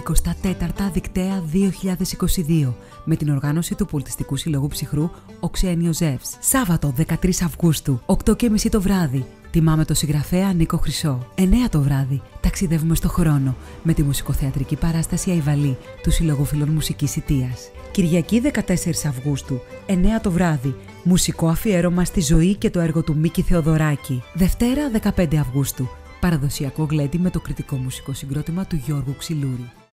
24 Δικταία 2022 με την οργάνωση του Πολιτιστικού Συλλόγου Ψυχρού Ο Ξένιος Ζεύς. Σάββατο 13 Αυγούστου, 8:30 το βράδυ. Τιμάμε το συγγραφέα Νίκο Χρυσό. 9 το βράδυ ταξιδεύουμε στο χρόνο με τη μουσικοθεατρική παράσταση Αϊβαλή του Συλλόγου Φίλων Μουσικής Ιτίας. Κυριακή 14 Αυγούστου, 9 το βράδυ, μουσικό αφιέρωμα στη ζωή και το έργο του Μίκη Θεοδωράκη. Δευτέρα 15 Αυγούστου, παραδοσιακό γλέντι με το κριτικό μουσικό συγκρότημα του Γιώργου Ξυλούρη.